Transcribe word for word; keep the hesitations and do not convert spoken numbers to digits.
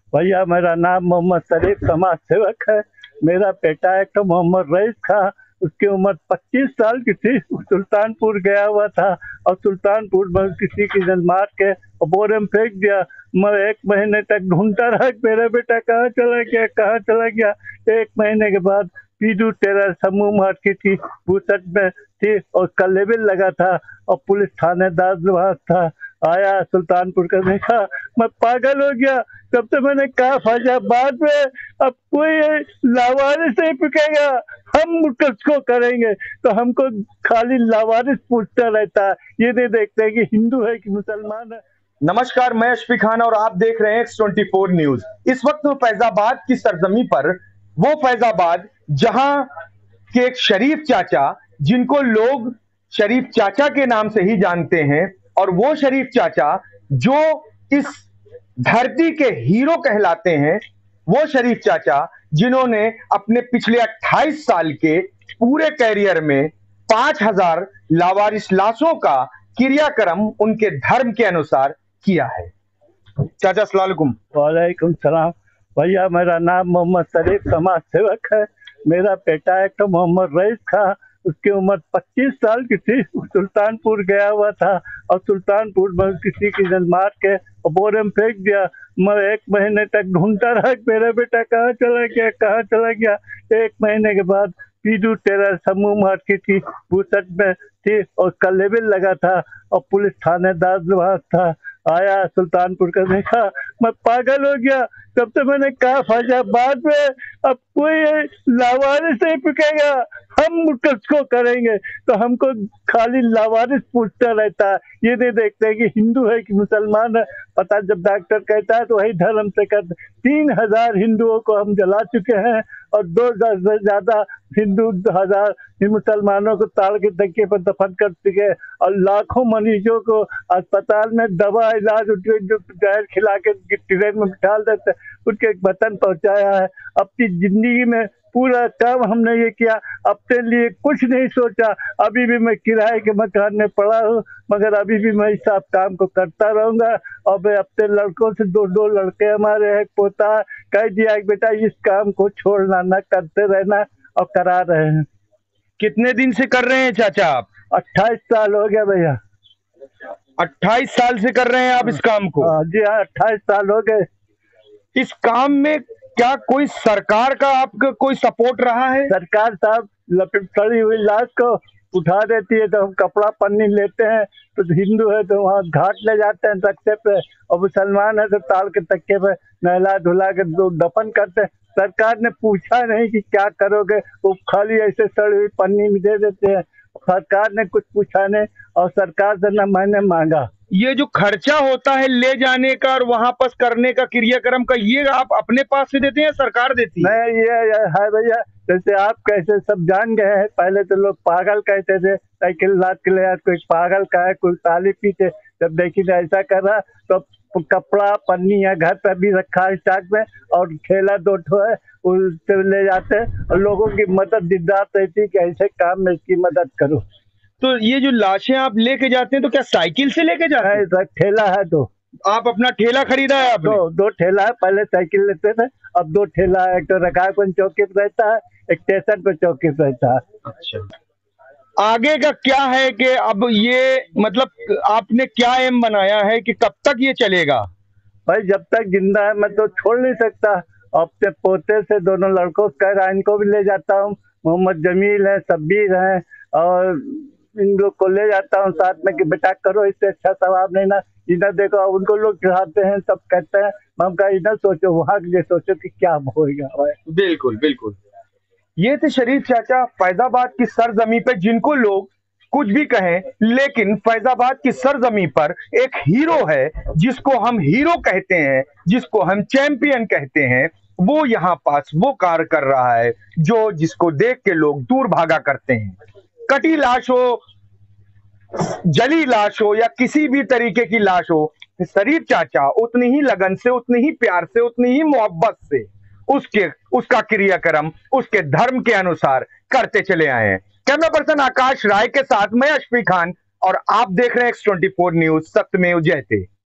भैया मेरा नाम मोहम्मद शरीफ समाज सेवक है। मेरा बेटा एक तो मोहम्मद रईस था, उसकी उम्र पच्चीस साल की थी। सुल्तानपुर गया हुआ था और सुल्तानपुर में किसी की जन मार के और बोरे में फेंक दिया। मैं एक महीने तक ढूंढता रहा मेरा बेटा कहाँ चला गया कहाँ चला गया। एक महीने के बाद पीडू टेरर समूह मार्केट की बुसट में थी और उसका लेबल लगा था और पुलिस थानेदार वहां था। आया सुल्तानपुर का, देखा, मैं पागल हो गया। तब तो मैंने कहा फैजाबाद में अब कोई लावारिस नहीं पिकेगा, हम किसको करेंगे। तो हमको खाली लावारिस पूछता रहता है, ये नहीं देखते कि हिंदू है कि मुसलमान है। नमस्कार, मैं अशफी खान और आप देख रहे हैं एक्स ट्वेंटी फोर न्यूज। इस वक्त फैजाबाद की सरजमी पर, वो फैजाबाद जहां के एक शरीफ चाचा, जिनको लोग शरीफ चाचा के नाम से ही जानते हैं, और वो शरीफ चाचा जो इस धरती के हीरो कहलाते हैं, वो शरीफ चाचा जिन्होंने अपने पिछले अट्ठाईस साल के पूरे कैरियर में पांच हजार लावारिस लाशों का क्रियाक्रम उनके धर्म के अनुसार किया है। चाचा अस्सलाम वालेकुम। वालेकुम सलाम। भैया मेरा नाम मोहम्मद शरीफ समाज सेवक है। मेरा बेटा एक तो मोहम्मद रईस था, उसकी उम्र पच्चीस साल की थी। सुल्तानपुर गया हुआ था और सुल्तानपुर में किसी की जन मार के और बोरे में फेंक दिया। मैं एक महीने तक ढूंढता रहा मेरा बेटा कहाँ चला गया कहाँ चला गया। एक महीने के बाद पीडू टेरर समूह मार्केट की बुसट में थी और उसका लेबल लगा था और पुलिस थानेदार वहां था। आया सुल्तानपुर का, देखा, मैं पागल हो गया। तब तो मैंने कहा फैजाबाद में अब कोई लावारिस नहीं पिकेगा, हम किसको करेंगे। तो हमको खाली लावारिस पूछता रहता है, ये नहीं देखते कि हिंदू है कि मुसलमान है। पता जब डॉक्टर कहता है तो वही धर्म से करते। तीन हजार हिंदुओं को हम जला चुके हैं और दो हजार से ज्यादा हिंदू हजार मुसलमानों को ताड़ के धक्के पर दफन कर चुके, और लाखों मरीजों को अस्पताल में दवा इलाज उनके जो जहर खिला के ट्रेन में बिठा देते उनके वतन पहुंचाया है। अपनी जिंदगी में पूरा काम हमने ये किया, अपने लिए कुछ नहीं सोचा। अभी भी मैं किराए के मकान में पड़ा हूँ, मगर अभी भी मैं इस सब काम को करता रहूंगा। और मैं अपने लड़कों से, दो दो लड़के हमारे हैं, पोता, कह दिया कि बेटा इस काम को छोड़ना ना, करते रहना, और करा रहे हैं। कितने दिन से कर रहे हैं चाचा आप? अट्ठाईस साल हो गया भैया। अट्ठाईस साल से कर रहे हैं आप इस काम को? हाँ जी हाँ, अट्ठाईस साल हो गए। इस काम में क्या कोई सरकार का आपका कोई सपोर्ट रहा है? सरकार साहब लपेट सड़ी हुई लाश को उठा देती है तो हम कपड़ा पन्नी लेते हैं, तो हिंदू है तो वहाँ घाट ले जाते हैं तख्ते पे, और मुसलमान है तो ताल के तख्ते पे नहला धुला के दफन करते हैं। सरकार ने पूछा नहीं कि क्या करोगे, वो खाली ऐसे सड़ी हुई पन्नी में दे देते हैं। सरकार ने कुछ पूछा नहीं और सरकार से न मैंने मांगा। ये जो खर्चा होता है ले जाने का और वहां पर करने का क्रियाक्रम का, ये आप अपने पास से देते हैं, सरकार देती है? नहीं, ये है भैया, जैसे आप कैसे सब जान गए हैं। पहले तो लोग पागल कहते थे, साइकिल लाद के ले आए, कोई पागल का है, कोई ताली पीते। जब देखी तो ऐसा कर रहा तो कपड़ा पन्नी है घर पर भी रखा है स्टॉक में, और ठेला दो ठो है उससे ले जाते हैं, और लोगों की मदद दिदात रहती कि ऐसे काम में इसकी मदद करो। तो ये जो लाशें आप लेके जाते हैं तो क्या साइकिल से लेके जाते हैं? है, ठेला है। तो आप अपना ठेला खरीदा है आपने? दो दो ठेला है, पहले साइकिल लेते थे, अब दो ठेला है। एक तो रकाबगंज चौकी पे रहता है, एक स्टेशन पे चौकी पे रहता है। अच्छा, आगे का क्या है कि अब ये मतलब आपने क्या एम बनाया है कि कब तक ये चलेगा? भाई जब तक जिंदा है मैं तो छोड़ नहीं सकता। अपने पोते से दोनों लड़कों कह रहा, इनको भी ले जाता हूँ। मोहम्मद जमील है, शब्बीर है, और इन लोग को ले जाता हूँ साथ में कि बेटा करो, इससे अच्छा सवाब नहीं ना। इधर देखो उनको लोग चढ़ाते हैं, सब कहते हैं, हम कहा इधर सोचो, वहां के लिए सोचो कि क्या होगा। बिल्कुल बिल्कुल। ये थे शरीफ चाचा फैजाबाद की सरजमी पे, जिनको लोग कुछ भी कहें, लेकिन फैजाबाद की सरजमी पर एक हीरो है, जिसको हम हीरो कहते हैं, जिसको हम चैंपियन कहते हैं। वो यहाँ पास वो कार्य कर रहा है जो जिसको देख के लोग दूर भागा करते हैं। कटी लाश हो, जली लाश हो, या किसी भी तरीके की लाश हो, शरीफ चाचा उतनी ही लगन से, उतनी ही प्यार से, उतनी ही मोहब्बत से उसके उसका क्रियाक्रम उसके धर्म के अनुसार करते चले आए हैं। कैमरा पर्सन आकाश राय के साथ मैं अशफी खान, और आप देख रहे हैं एक्स ट्वेंटी फोर न्यूज, सत्यमेव जयते।